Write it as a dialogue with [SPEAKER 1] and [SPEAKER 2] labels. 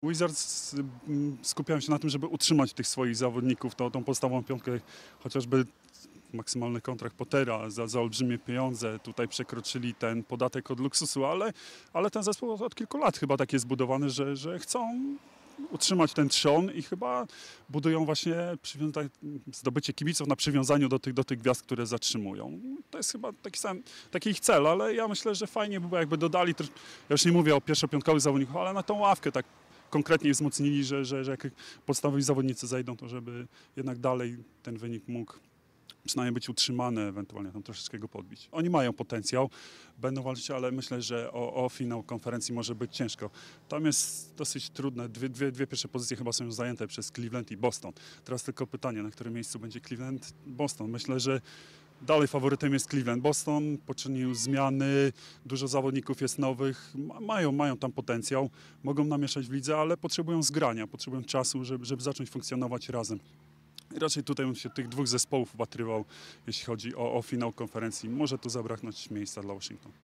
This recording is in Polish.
[SPEAKER 1] Wizards skupiają się na tym, żeby utrzymać tych swoich zawodników, tą podstawową piątkę, chociażby maksymalny kontrakt Pottera za olbrzymie pieniądze. Tutaj przekroczyli ten podatek od luksusu, ale ten zespół od kilku lat chyba tak jest zbudowany, że chcą utrzymać ten trzon i chyba budują właśnie zdobycie kibiców na przywiązaniu do tych gwiazd, które zatrzymują. To jest chyba taki ich cel, ale ja myślę, że fajnie by było, jakby dodali, ja już nie mówię o pierwszopiątkowych zawodników, ale na tą ławkę tak konkretnie wzmocnili, że jak podstawowi zawodnicy zejdą, to żeby jednak dalej ten wynik mógł przynajmniej być utrzymany, ewentualnie tam troszeczkę go podbić. Oni mają potencjał, będą walczyć, ale myślę, że o finał konferencji może być ciężko. Tam jest dosyć trudne, dwie pierwsze pozycje chyba są już zajęte przez Cleveland i Boston. Teraz tylko pytanie, na którym miejscu będzie Cleveland, Boston. Myślę, że dalej faworytem jest Cleveland. Boston poczynił zmiany, dużo zawodników jest nowych, mają tam potencjał, mogą namieszać w lidze, ale potrzebują zgrania, potrzebują czasu, żeby zacząć funkcjonować razem. I raczej tutaj bym się tych dwóch zespołów upatrywał, jeśli chodzi o finał konferencji. Może tu zabraknąć miejsca dla Washington.